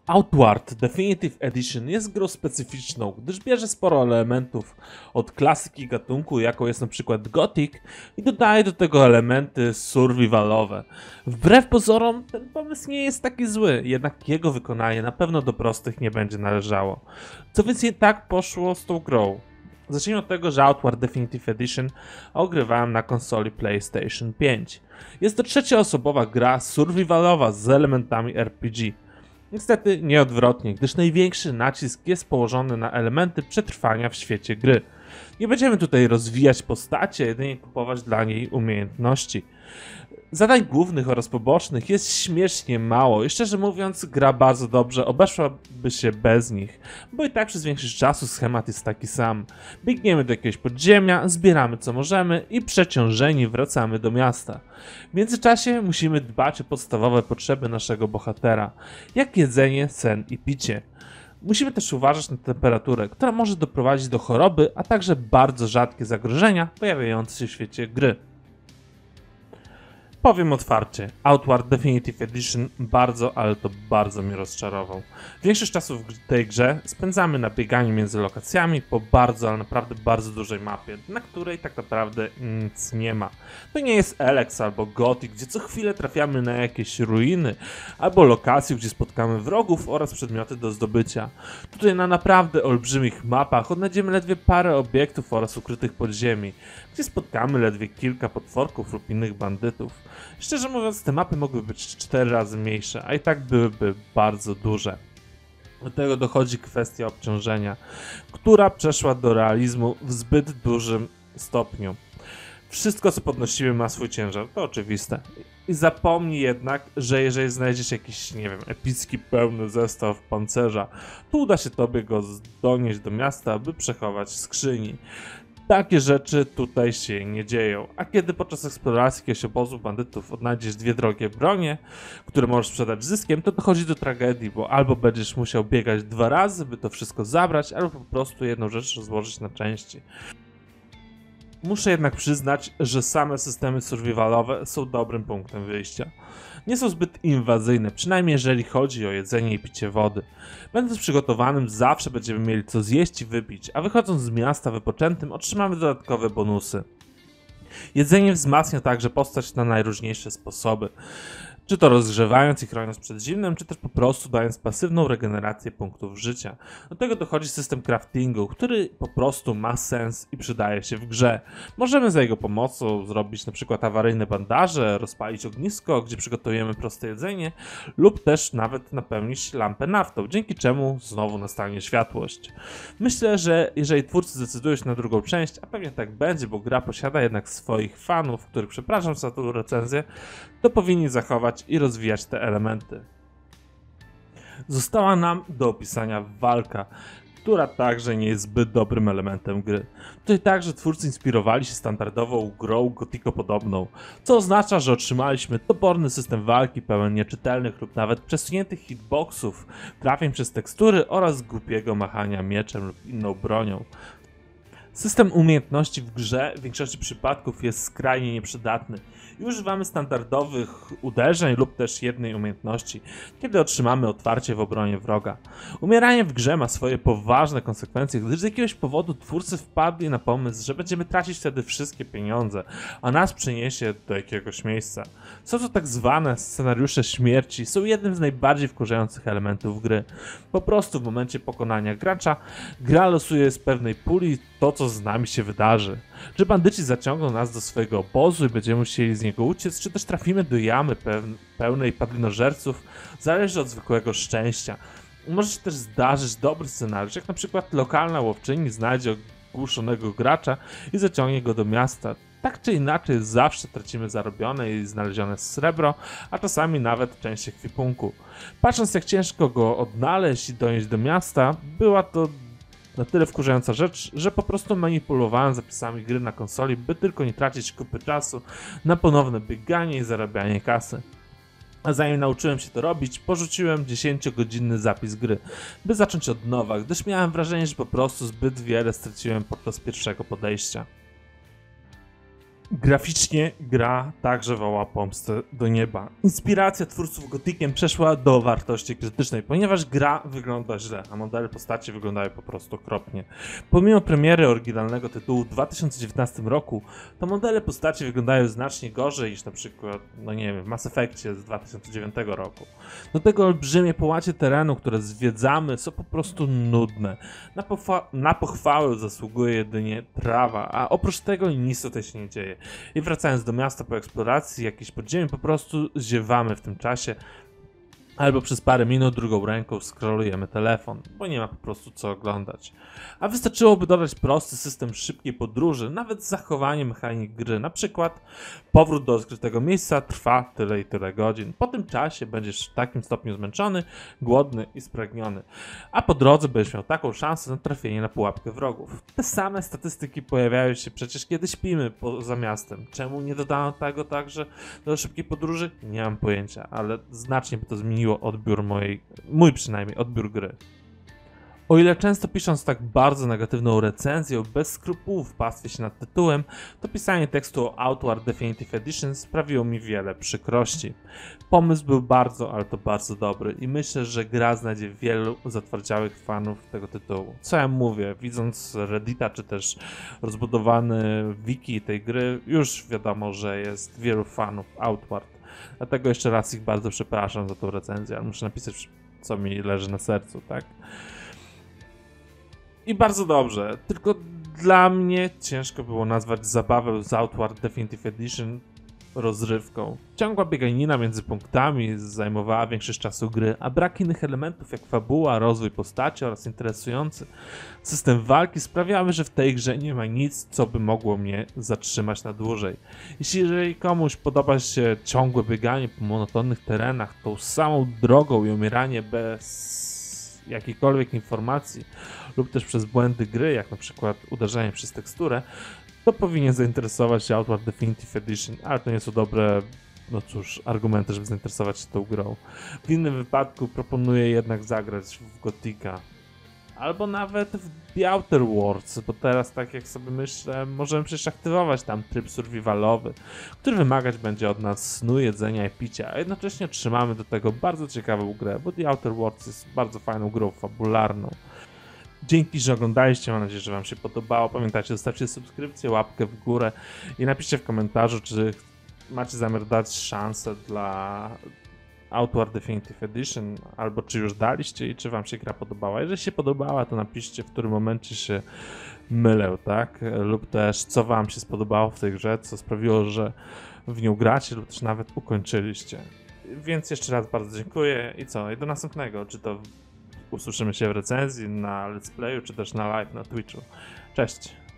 Outward Definitive Edition jest grą specyficzną, gdyż bierze sporo elementów od klasyki gatunku, jaką jest na przykład Gothic, i dodaje do tego elementy survivalowe. Wbrew pozorom ten pomysł nie jest taki zły, jednak jego wykonanie na pewno do prostych nie będzie należało. Co więc nie tak poszło z tą grą? Zacznijmy od tego, że Outward Definitive Edition ogrywałem na konsoli PlayStation 5. Jest to trzecioosobowa gra survivalowa z elementami RPG. Niestety nie odwrotnie, gdyż największy nacisk jest położony na elementy przetrwania w świecie gry. Nie będziemy tutaj rozwijać postacie, jedynie kupować dla niej umiejętności. Zadań głównych oraz pobocznych jest śmiesznie mało i szczerze mówiąc gra bardzo dobrze obeszłaby się bez nich, bo i tak przez większość czasu schemat jest taki sam. Biegniemy do jakiegoś podziemia, zbieramy co możemy i przeciążeni wracamy do miasta. W międzyczasie musimy dbać o podstawowe potrzeby naszego bohatera, jak jedzenie, sen i picie. Musimy też uważać na temperaturę, która może doprowadzić do choroby, a także bardzo rzadkie zagrożenia pojawiające się w świecie gry. Powiem otwarcie, Outward Definitive Edition bardzo, ale to bardzo mnie rozczarował. Większość czasu w tej grze spędzamy na bieganiu między lokacjami po bardzo, ale naprawdę bardzo dużej mapie, na której tak naprawdę nic nie ma. To nie jest Elex albo Gothic, gdzie co chwilę trafiamy na jakieś ruiny, albo lokacje, gdzie spotkamy wrogów oraz przedmioty do zdobycia. Tutaj na naprawdę olbrzymich mapach odnajdziemy ledwie parę obiektów oraz ukrytych podziemi, gdzie spotkamy ledwie kilka potworków lub innych bandytów. Szczerze mówiąc, te mapy mogły być 4 razy mniejsze, a i tak byłyby bardzo duże. Do tego dochodzi kwestia obciążenia, która przeszła do realizmu w zbyt dużym stopniu. Wszystko, co podnosimy, ma swój ciężar, to oczywiste. I zapomnij jednak, że jeżeli znajdziesz jakiś, nie wiem, epicki pełny zestaw pancerza, to uda się tobie go donieść do miasta, by przechować w skrzyni. Takie rzeczy tutaj się nie dzieją, a kiedy podczas eksploracji jakiegoś obozu bandytów odnajdziesz 2 drogie bronie, które możesz sprzedać zyskiem, to dochodzi do tragedii, bo albo będziesz musiał biegać 2 razy, by to wszystko zabrać, albo po prostu jedną rzecz rozłożyć na części. Muszę jednak przyznać, że same systemy survivalowe są dobrym punktem wyjścia. Nie są zbyt inwazyjne, przynajmniej jeżeli chodzi o jedzenie i picie wody. Będąc przygotowanym zawsze będziemy mieli co zjeść i wypić, a wychodząc z miasta wypoczętym otrzymamy dodatkowe bonusy. Jedzenie wzmacnia także postać na najróżniejsze sposoby. Czy to rozgrzewając i chroniąc przed zimnem, czy też po prostu dając pasywną regenerację punktów życia. Do tego dochodzi system craftingu, który po prostu ma sens i przydaje się w grze. Możemy za jego pomocą zrobić np. awaryjne bandaże, rozpalić ognisko, gdzie przygotujemy proste jedzenie, lub też nawet napełnić lampę naftą, dzięki czemu znowu nastanie światłość. Myślę, że jeżeli twórcy zdecydują się na drugą część, a pewnie tak będzie, bo gra posiada jednak swoich fanów, których przepraszam za tą recenzję, to powinni zachować i rozwijać te elementy. Została nam do opisania walka, która także nie jest zbyt dobrym elementem gry. Tutaj także twórcy inspirowali się standardową grą gothico-podobną, co oznacza, że otrzymaliśmy toporny system walki pełen nieczytelnych lub nawet przesuniętych hitboxów, trafień przez tekstury oraz głupiego machania mieczem lub inną bronią. System umiejętności w grze w większości przypadków jest skrajnie nieprzydatny i używamy standardowych uderzeń lub też jednej umiejętności, kiedy otrzymamy otwarcie w obronie wroga. Umieranie w grze ma swoje poważne konsekwencje, gdyż z jakiegoś powodu twórcy wpadli na pomysł, że będziemy tracić wtedy wszystkie pieniądze, a nas przeniesie do jakiegoś miejsca. Są to tak zwane scenariusze śmierci, są jednym z najbardziej wkurzających elementów gry. Po prostu w momencie pokonania gracza, gra losuje z pewnej puli to, co z nami się wydarzy. Czy bandyci zaciągną nas do swojego obozu i będziemy musieli z niego uciec, czy też trafimy do jamy pełnej padlinożerców, zależy od zwykłego szczęścia. Może się też zdarzyć dobry scenariusz, jak na przykład lokalna łowczyni znajdzie ogłuszonego gracza i zaciągnie go do miasta. Tak czy inaczej zawsze tracimy zarobione i znalezione srebro, a czasami nawet część ekwipunku. Patrząc jak ciężko go odnaleźć i donieść do miasta, była to na tyle wkurzająca rzecz, że po prostu manipulowałem zapisami gry na konsoli, by tylko nie tracić kupy czasu na ponowne bieganie i zarabianie kasy. A zanim nauczyłem się to robić, porzuciłem 10-godzinny zapis gry, by zacząć od nowa, gdyż miałem wrażenie, że po prostu zbyt wiele straciłem podczas pierwszego podejścia. Graficznie gra także woła pomstę do nieba. Inspiracja twórców Gothiciem przeszła do wartości krytycznej, ponieważ gra wygląda źle, a modele postaci wyglądają po prostu okropnie. Pomimo premiery oryginalnego tytułu w 2019 roku, to modele postaci wyglądają znacznie gorzej niż na przykład, no nie wiem, w Mass Effectie z 2009 roku. Do tego olbrzymie połacie terenu, które zwiedzamy, są po prostu nudne. Na pochwałę zasługuje jedynie trawa, a oprócz tego nic tutaj się nie dzieje. I wracając do miasta po eksploracji, jakieś podziemie, po prostu ziewamy w tym czasie. Albo przez parę minut drugą ręką scrollujemy telefon, bo nie ma po prostu co oglądać. A wystarczyłoby dodać prosty system szybkiej podróży, nawet z zachowaniem mechanik gry. Na przykład powrót do odkrytego miejsca trwa tyle i tyle godzin. Po tym czasie będziesz w takim stopniu zmęczony, głodny i spragniony. A po drodze będziesz miał taką szansę na trafienie na pułapkę wrogów. Te same statystyki pojawiają się przecież kiedy śpimy poza miastem. Czemu nie dodano tego także do szybkiej podróży? Nie mam pojęcia, ale znacznie by to zmieniło odbiór mój przynajmniej odbiór gry. O ile często pisząc tak bardzo negatywną recenzję, bez skrupułów pastwię się nad tytułem, to pisanie tekstu o Outward Definitive Edition sprawiło mi wiele przykrości. Pomysł był bardzo, ale to bardzo dobry i myślę, że gra znajdzie wielu zatwardziałych fanów tego tytułu. Co ja mówię, widząc Reddita czy też rozbudowany wiki tej gry, już wiadomo, że jest wielu fanów Outward. Dlatego jeszcze raz ich bardzo przepraszam za tą recenzję, ale muszę napisać, co mi leży na sercu, tak? I bardzo dobrze, tylko dla mnie ciężko było nazwać zabawę z Outward Definitive Edition rozrywką. Ciągła bieganina między punktami zajmowała większość czasu gry, a brak innych elementów jak fabuła, rozwój postaci oraz interesujący system walki sprawiały, że w tej grze nie ma nic, co by mogło mnie zatrzymać na dłużej. Jeżeli komuś podoba się ciągłe bieganie po monotonnych terenach, tą samą drogą i umieranie bez jakiejkolwiek informacji lub też przez błędy gry, jak na przykład uderzenie przez teksturę, to powinien zainteresować się Outward Definitive Edition, ale to nie są dobre, no cóż, argumenty, żeby zainteresować się tą grą. W innym wypadku proponuję jednak zagrać w Gothica, albo nawet w The Outer Worlds, bo teraz, tak jak sobie myślę, możemy przecież aktywować tam tryb survivalowy, który wymagać będzie od nas snu, jedzenia i picia, a jednocześnie otrzymamy do tego bardzo ciekawą grę, bo The Outer Worlds jest bardzo fajną grą fabularną. Dzięki, że oglądaliście, mam nadzieję, że wam się podobało. Pamiętajcie, zostawcie subskrypcję, łapkę w górę i napiszcie w komentarzu, czy macie zamiar dać szansę dla Outward Definitive Edition, albo czy już daliście i czy wam się gra podobała. Jeżeli się podobała, to napiszcie, w którym momencie się mylę, tak? Lub też co wam się spodobało w tej grze, co sprawiło, że w nią gracie lub też nawet ukończyliście. Więc jeszcze raz bardzo dziękuję i co? I do następnego, czy to usłyszymy się w recenzji, na let's playu, czy też na live na Twitchu. Cześć!